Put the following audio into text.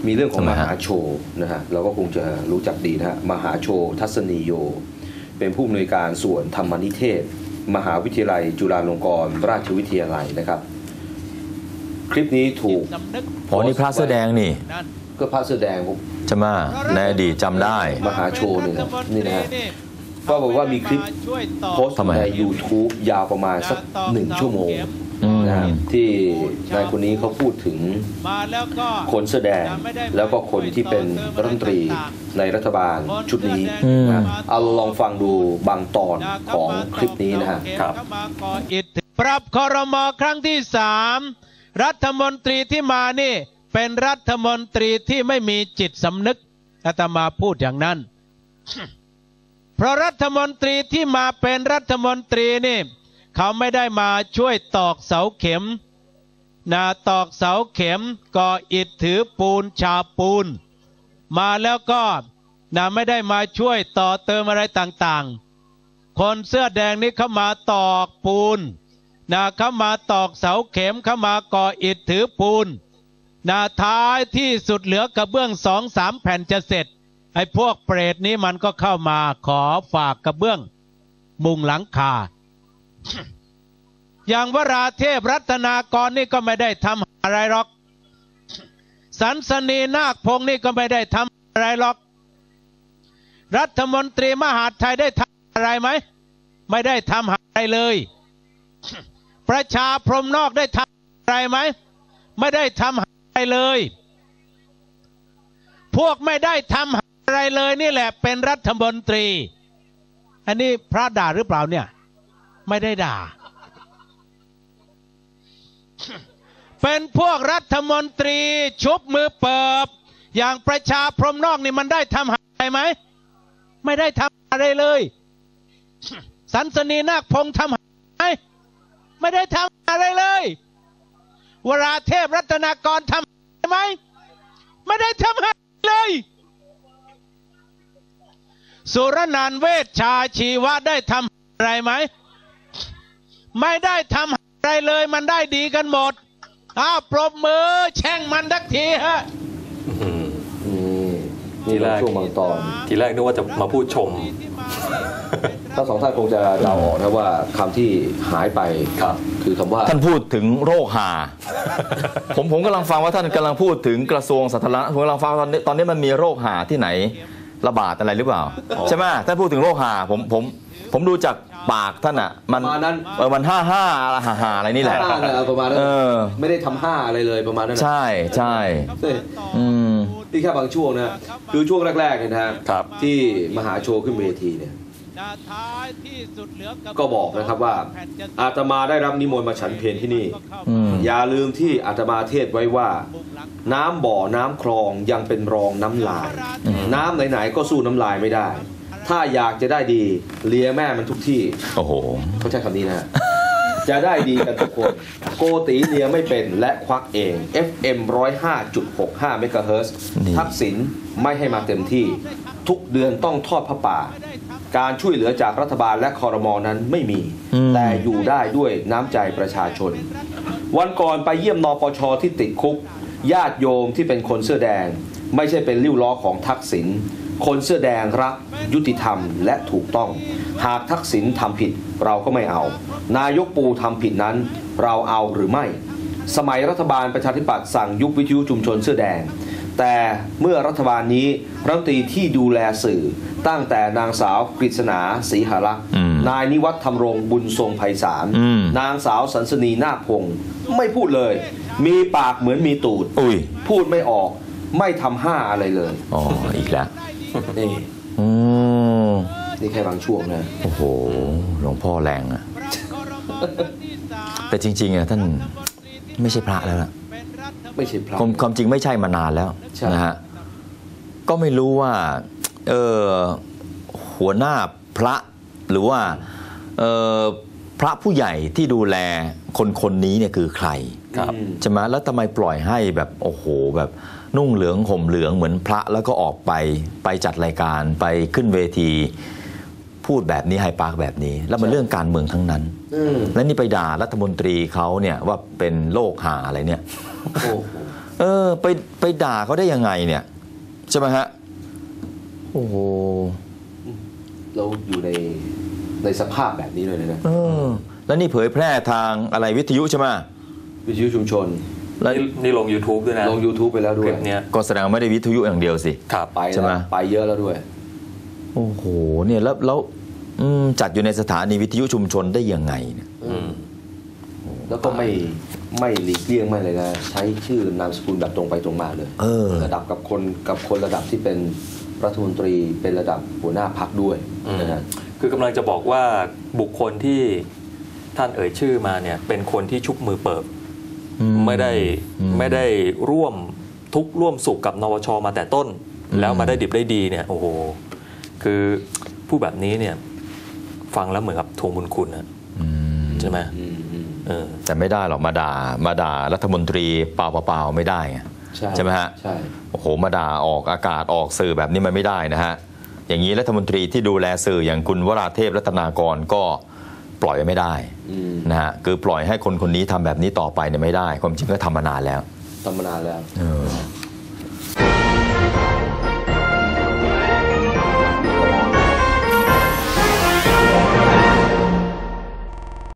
มีเรื่องของมหาโชนะฮะเราก็คงจะรู้จักดีนะฮะมหาโชทัศนีโยเป็นผู้อำนวยการส่วนธรรมนิเทศมหาวิทยาลัยจุฬาลงกรณราชวิทยาลัยนะครับคลิปนี้ถูกนี่พระเสื้อแดงนี่ก็พระเสื้อแดงจะมาในอดีตจำได้มหาโชนี่นะฮะก็บอกว่ามีคลิปโพสต์ใน YouTube ยาวประมาณสัก1 ชั่วโมงนะที่นายคนนี้เขาพูดถึงคนเสื้อแดงแล้วก็คนที่เป็นรัฐมนตรีในรัฐบาลชุดนี้นะเอาลองฟังดูบางตอนของคลิปนี้นะฮะครับปรับครม.ครั้งที่3รัฐมนตรีที่มานี่เป็นรัฐมนตรีที่ไม่มีจิตสำนึกอาตมาพูดอย่างนั้น เพราะรัฐมนตรีที่มาเป็นรัฐมนตรีนี่เขาไม่ได้มาช่วยตอกเสาเข็มตอกเสาเข็มก่ออิฐถือปูนฉาบปูนมาแล้วก็ไม่ได้มาช่วยต่อเติมอะไรต่างๆคนเสื้อแดงนี่เขามาตอกปูนเขามาตอกเสาเข็มเขามาก่ออิฐถือปูนท้ายที่สุดเหลือกระเบื้อง2-3 แผ่นจะเสร็จไอ้พวกเปรตนี้มันก็เข้ามาขอฝากกระเบื้องมุงหลังคา อย่างวราเทพรัตนากรนี่ก็ไม่ได้ทำอะไรหรอกสันสนีนาคพงศ์นี่ก็ไม่ได้ทำอะไรหรอกรัฐมนตรีมหาดไทยได้ทำอะไรไหมไม่ได้ทำอะไรเลยประชาพรหมนอกได้ทำอะไรไหมไม่ได้ทำอะไรเลยพวกไม่ได้ทำอะไรเลยนี่แหละเป็นรัฐมนตรีอันนี้พระด่าหรือเปล่าเนี่ยไม่ได้ด่าเป็นพวกรัฐมนตรีชุบมือเปิบอย่างประชาพรหมนอกนี่มันได้ทำอะไรไหมไม่ได้ทำอะไรเลยสันสนีนาคพงศ์ทำอะไรไม่ได้ทำอะไรเลยวราเทพรัตนากรทำอะไรไหมไม่ได้ทำอะไรเลยสุรนันท์เวชชาชีวะได้ทำอะไรไหมไม่ได้ทำอะไรเลยมันได้ดีกันหมดปรบมือแช่งมันทักทีฮะนี่แรกช่วงบางตอนทีแรกนึกว่าจะมาพูดชมทั้งสองท่านคงจะเดาออกนะว่าคำที่หายไปคือคำว่าท่านพูดถึงโรคหา ผมกำลังฟังว่าท่านกำลังพูดถึงกระทรวงสาธารณสุขผมกำลังฟังตอนนี้มันมีโรคหาที่ไหนระบาดอะไรหรือเปล่าใช่ไหมท่านพูดถึงโรคหาผมดูจากปากท่านอ่ะมัน55อะไรนี่แหละประมาณนั้นไม่ได้ทำ5อะไรเลยประมาณนั้นใช่ที่แค่บางช่วงนะคือช่วงแรกๆเนี่ยนะครับที่มหาโชว์ขึ้นเวทีเนี่ยก็บอกนะครับว่าอาตมาได้รับนิมนต์มาฉันเพลที่นี่อย่าลืมที่อาตมาเทศไว้ว่าน้ำบ่อน้ำคลองยังเป็นรองน้ำลายน้ำไหนๆก็สู้น้ำลายไม่ได้ถ้าอยากจะได้ดีเลียแม่มันทุกที่โอ้โหเขาใช้คำนี้นะจะได้ดีกันทุกคนโกตีเลียไม่เป็นและควักเอง FM 105.65 เมกะเฮิรตซ์ทักษิณไม่ให้มาเต็มที่ทุกเดือนต้องทอดผ้าป่าการช่วยเหลือจากรัฐบาลและครม.นั้นไม่มีแต่อยู่ได้ด้วยน้ำใจประชาชนวันก่อนไปเยี่ยมนปช.ที่ติดคุกญาติโยมที่เป็นคนเสื้อแดงไม่ใช่เป็นริ้วล้อของทักษิณคนเสื้อแดงรักยุติธรรมและถูกต้องหากทักษิณทำผิดเราก็ไม่เอานายกปูทำผิดนั้นเราเอาหรือไม่สมัยรัฐบาลประชาธิปัตย์สั่งยุบวิทยุชุมชนเสื้อแดงแต่เมื่อรัฐบาลนี้รัฐมนตรีที่ดูแลสื่อตั้งแต่นางสาวกฤษณาศรีหารักษ์นายนิวัฒน์ธรรมรงค์บุญทรงไพศาลนางสาวสันสนีนาคพงศ์ไม่พูดเลยมีปากเหมือนมีตูดพูดไม่ออกไม่ทำ5อะไรเลยอีกแล้วนี่แค่บางช่วงนะโอ้โหหลวงพ่อแรงอะแต่จริงๆอะท่านไม่ใช่พระแล้วล่ะไม่ใช่พระความจริงไม่ใช่มานานแล้วนะฮะก็ไม่รู้ว่าหัวหน้าพระหรือว่าพระผู้ใหญ่ที่ดูแลคนนี้เนี่ยคือใครใช่ไหมแล้วทำไมปล่อยให้แบบโอ้โหแบบนุ่งเหลืองห่มเหลืองเหมือนพระแล้วก็ออกไปจัดรายการไปขึ้นเวทีพูดแบบนี้ไฮปาร์คแบบนี้แล้วมันเรื่องการเมืองทั้งนั้นและนี่ไปด่ารัฐมนตรีเขาเนี่ยว่าเป็นโรคหาอะไรเนี่ยไปด่าเขาได้ยังไงเนี่ยใช่ไหมฮะโอ้โหเราอยู่ในสภาพแบบนี้เลยนะแล้วนี่เผยแพร่ทางอะไรวิทยุใช่ไหมวิทยุชุมชนแล้วนี่ลง YouTube ด้วยนะลง YouTube ไปแล้วด้คว ลิยปเนี้ยก็แสดงไม่ได้วิทยุอย่างเดียวสิครับไปใช่ไหมแล้วไปเยอะแล้วด้วยโอ้โหเนี่ยแล้วจัดอยู่ในสถานีวิทยุชุมชนได้ยังไงเนี่ยแล้วก็ไม่หลีกเลี่ยงไม่เลยนะใช้ชื่อนามสกุลแบบตรงไปตรงมาเลยระดับกับคนระดับที่เป็นรัฐมนตรีเป็นระดับหัวหน้าพรรคด้วยนะฮะคือกำลังจะบอกว่าบุคคลที่ท่านเอ่ยชื่อมาเนี่ยเป็นคนที่ชุบมือเปิบไม่ได้ร่วมทุกข์ร่วมสุขกับนวชมาแต่ต้น แล้วมาได้ดิบได้ดีเนี่ยโอ้โหคือผู้แบบนี้เนี่ยฟังแล้วเหมือนกับทวงบุญคุณนะใช่ไหมแต่ไม่ได้หรอกมาด่ารัฐมนตรีเปล่าๆไม่ได้ไงใช่ไหมฮะใช่โอ้โหมาด่าออกอากาศออกสื่อแบบนี้มันไม่ได้นะฮะอย่างนี้รัฐมนตรีที่ดูแลสื่ออย่างคุณวราเทพรัตนากรก็ปล่อยไม่ได้นะฮะคือปล่อยให้คนนี้ทำแบบนี้ต่อไปเนี่ยไม่ได้ความจริงก็ทำมานานแล้วทำมานานแล้ว